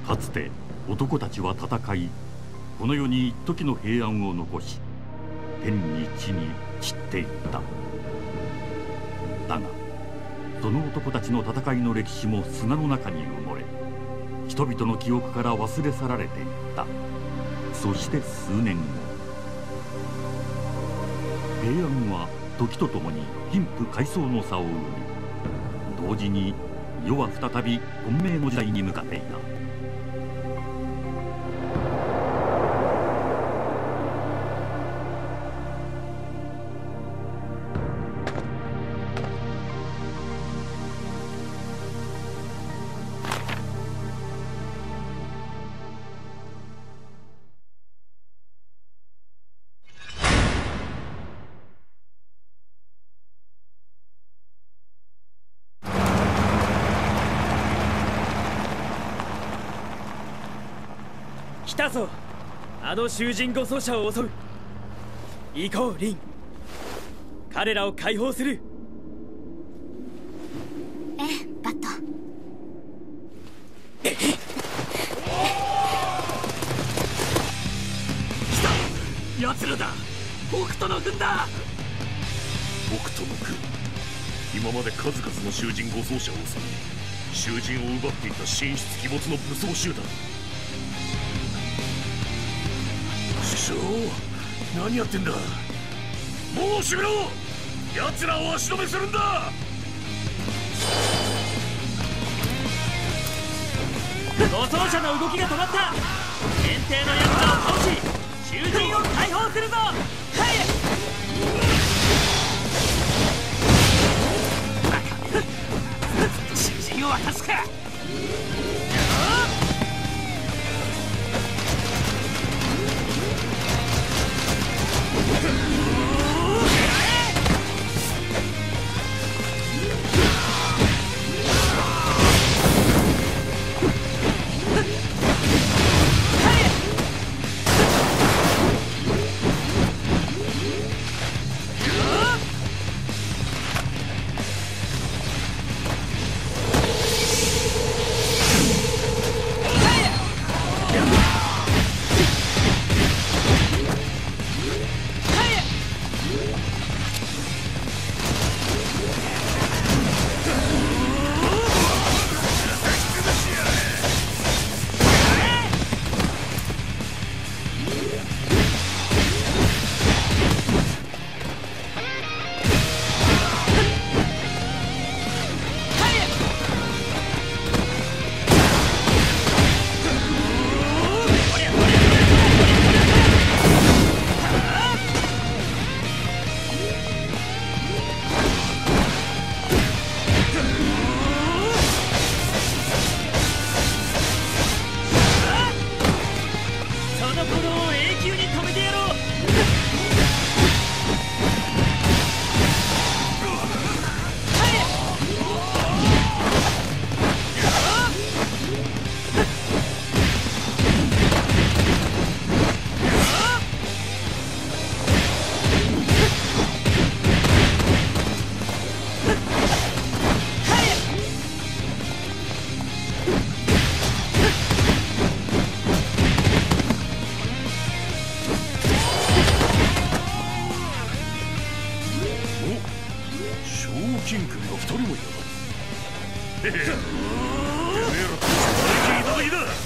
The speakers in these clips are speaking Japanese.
かつて男たちは戦い、この世に一時の平安を残し、天に地に散っていった。だがその男たちの戦いの歴史も砂の中に埋もれ、人々の記憶から忘れ去られていった。そして数年後、平安は時とともに貧富階層の差を生み、同時に世は再び混迷の時代に向かっていた。 来たぞ、あの囚人護送者を襲う。行こうリン、彼らを解放する。 ええ、バット。 来た、奴らだ。北斗の軍だ。北斗の軍、今まで数々の囚人護送者を襲い、囚人を奪っていた神出鬼没の武装集団。師匠、何やってんだ。もう閉めろ。奴らを足止めするんだ。 護送車の動きが止まった。限定の奴らを倒し、囚人を解放するぞ。はい。 囚人を渡すか。金首が2人もいやがる。てめえらと大事いただきだ。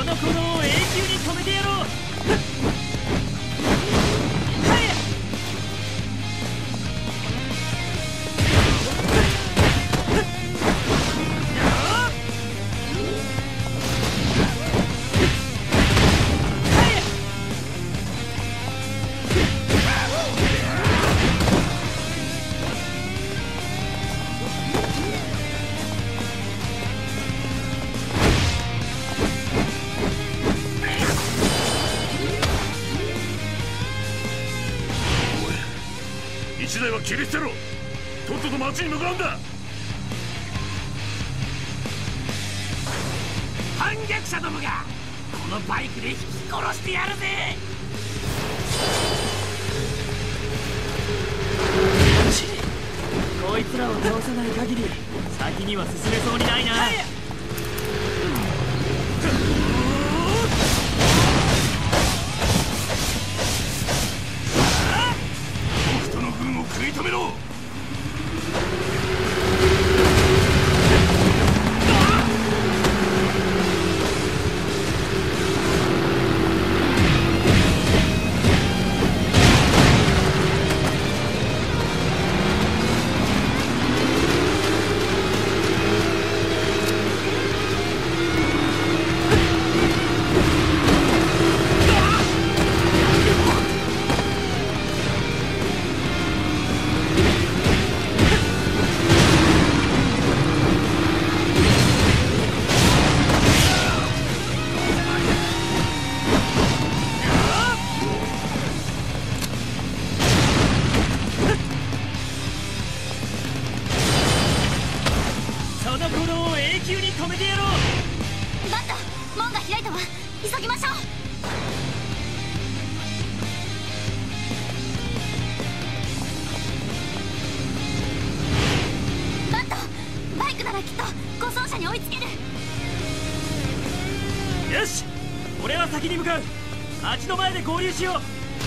その鼓動を永久に止めてやろう。 一台は切り捨てろ。とっとと町に向かうんだ。 反逆者どもがこのバイクで引き殺してやるぜ。 こいつらを倒さない限り先には進めそうにないな。 北斗の軍を食い止めろ。 よし、俺は先に向かう。町の前で合流しよう。はい。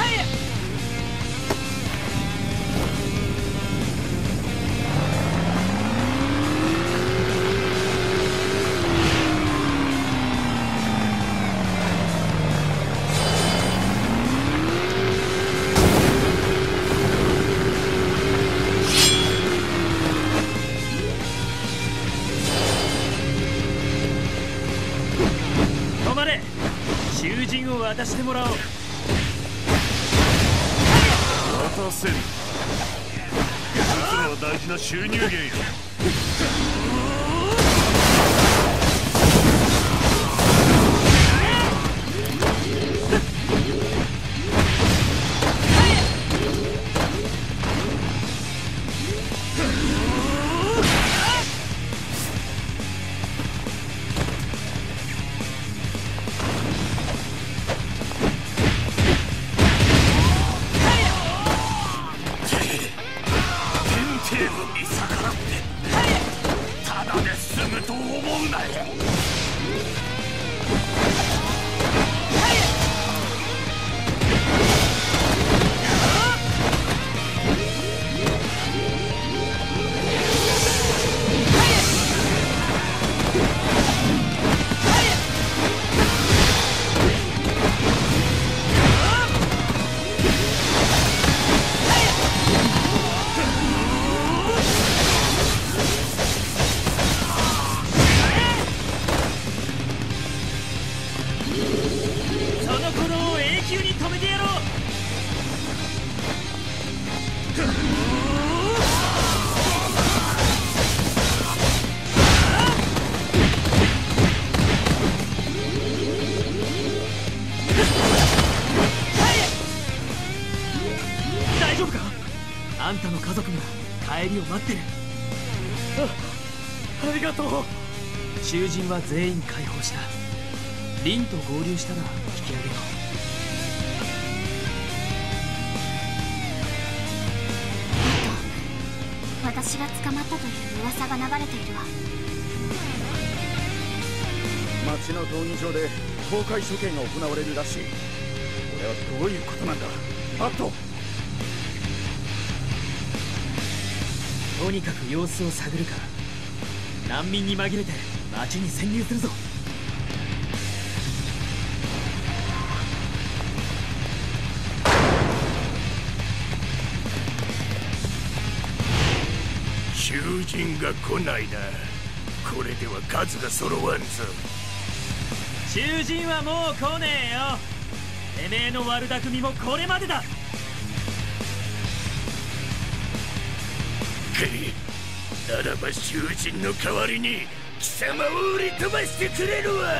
囚人を渡してもらおう。 渡せる。奴らは大事な収入源よ。見逆らってただで済むと思うなよ。 大丈夫か？あんたの家族が帰りを待ってる。 ありがとう。 囚人は全員解放した。リンと合流したら引き上げよう。私が捕まったという噂が流れているわ。 町の闘技場で公開処刑が行われるらしい。これはどういうことなんだ、バット。 とにかく様子を探るか。難民に紛れて町に潜入するぞ。 囚人が来ないな。これでは数が揃わんぞ。 囚人はもう来ねえよ。てめえの悪巧みもこれまでだ。 ならば囚人の代わりに貴様を売り飛ばしてくれるわ。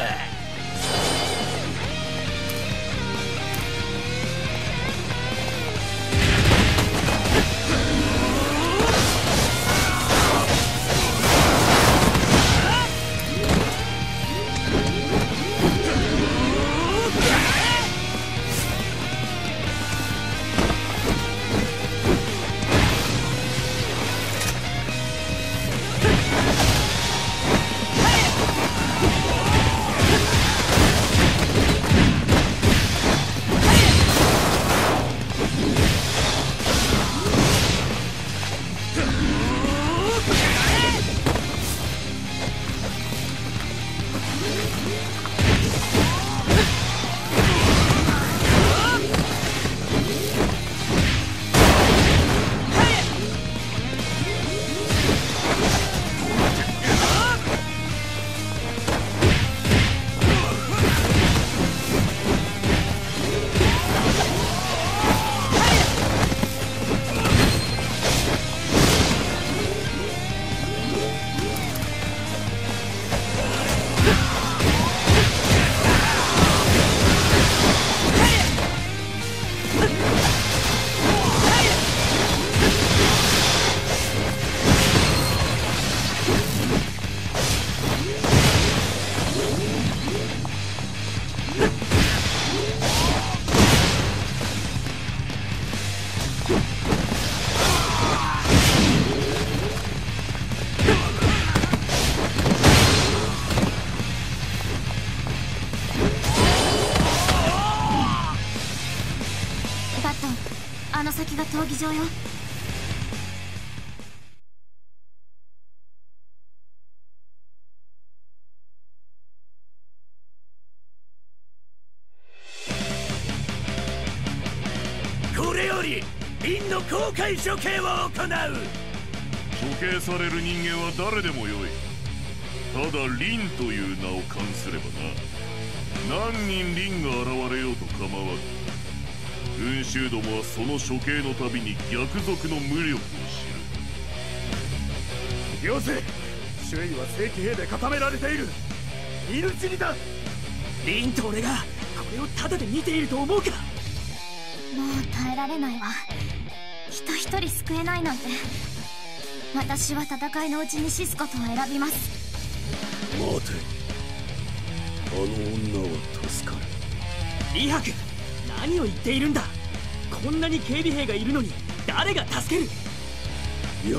あの先が闘技場よ。 これよりリンの公開処刑を行う。 処刑される人間は誰でもよい。ただリンという名を冠すればな。何人リンが現れようと構わぬ。群衆どもはその処刑のたびに逆賊の無力を知る。 よせ、周囲は正規兵で固められている。見るちにだ。 リンと俺がこれをタダで見ていると思うか。 もう耐えられないわ。人一人救えないなんて。私は戦いのうちにシスコとを選びます。 待て、あの女は助かる。 李白、何を言っているんだ。こんなに警備兵がいるのに誰が助ける。 いや、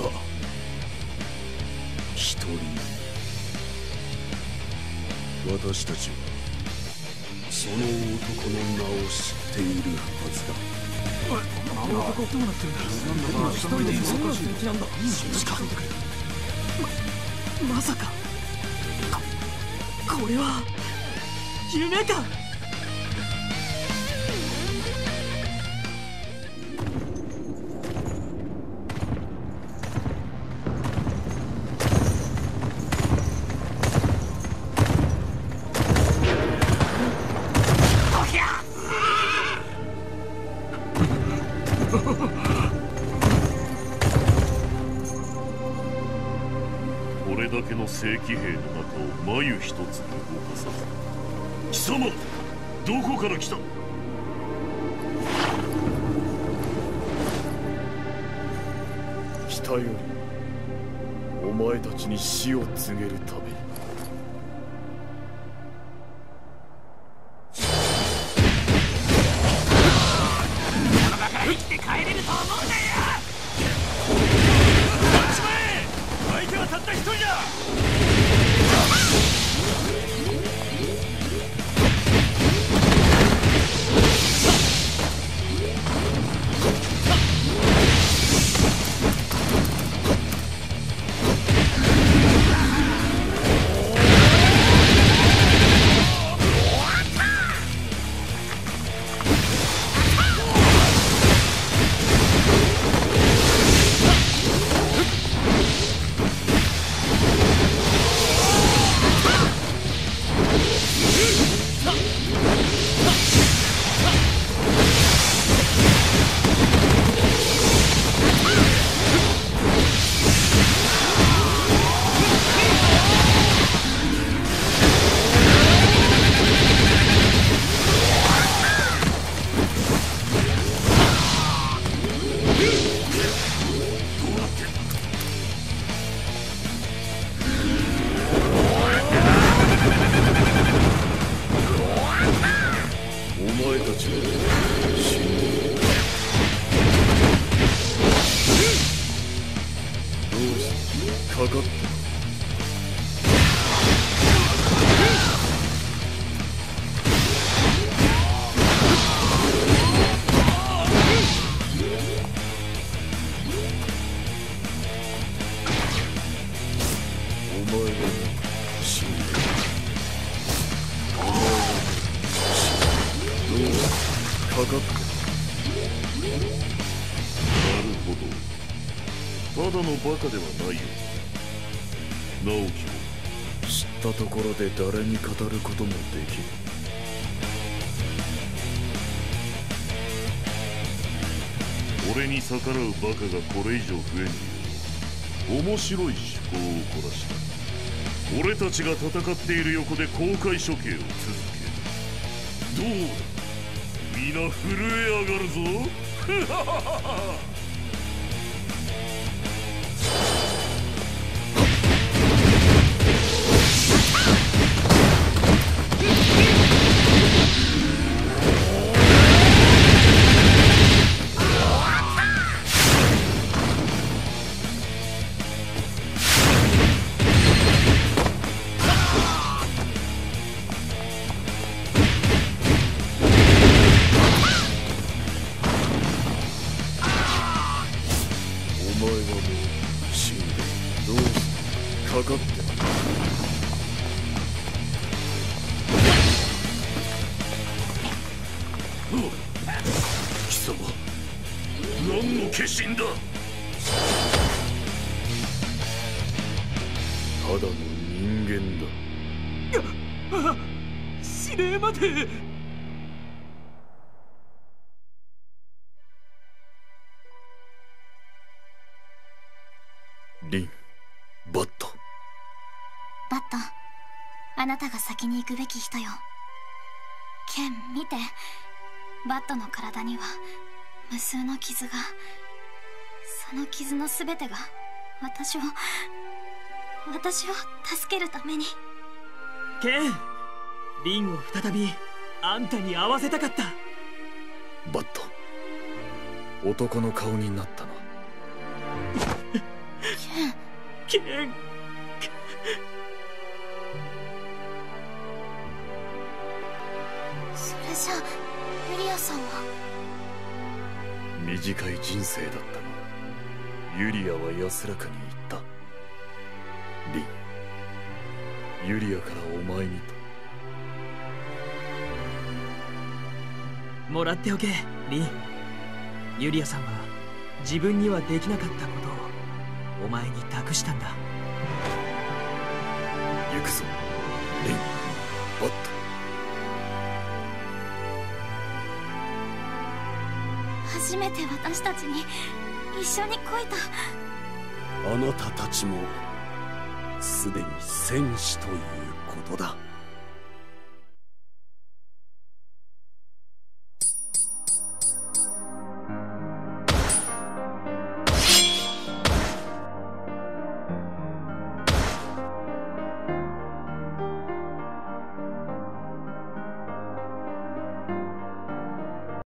一人。私たちはその男の名を知っているはずだ。 あの男どうなってるんだ。一人でそんな素敵なんだ。まさかこれは夢か。 これだけの正規兵の中を眉一つ動かさず。貴様、どこから来た。 北よりお前たちに死を告げるために。 生きて帰れると思うなよ。相手はたった一人だ。 死んでお前はどうかかってなるほど、ただのバカではないよ。直樹を知ったところで誰に語ることもできる。 俺に逆らうバカがこれ以上増えんよう面白い趣向を凝らした俺たちが戦っている横で公開処刑を続ける。どうだ、皆震え上がるぞ。 貴様、何の化身だ。 ただの人間だ。 指令まで。 リン、バット。 バット、あなたが先に行くべき人よ。ケン、見て。バットの体には無数の傷が。その傷の全てが私を助けるために。 ケン、リンを再びあんたに会わせたかった。 バット、男の顔になったな。 ケン。 それじゃユリアさんは。 短い人生だったが、ユリアは安らかに言った。リン、ユリアからお前にと。 もらっておけ、リン。ユリアさんは自分にはできなかったことをお前に託したんだ。 行くぞ、リン、バット。 初めて私たちに一緒にこいた。 あなたたちもすでに戦士ということだ。